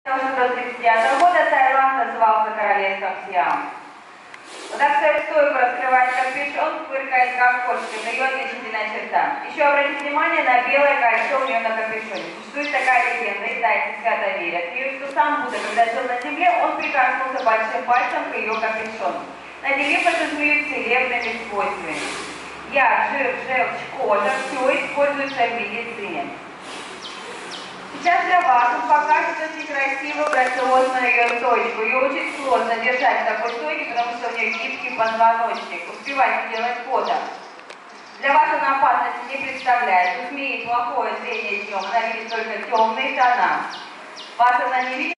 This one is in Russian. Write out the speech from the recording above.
1939 года Таиланд назывался королевством Сиам. Вот так свою стойку раскрывает капюшон, фыркает как кошка, это ее отличительная черта. Еще обратите внимание на белое кольцо у нее на капюшоне. Существует такая легенда, и тайцы свято верят в нее, что сам Будда, когда жил на земле, он прикоснулся большим пальцем к ее капюшону. На земле подразумевают целебными свойствами. Яд, жир, желчь, кожа, все используется в медицине. Сейчас для вас он покажет очень красивую, грациозную ее стойку. Ее очень сложно держать в такой стойке, потому что у нее гибкий позвоночник. Успевайте делать фото. Для вас она опасности не представляет. У змеи плохое зрение днем, она видит только темные тона. Вас она не видит.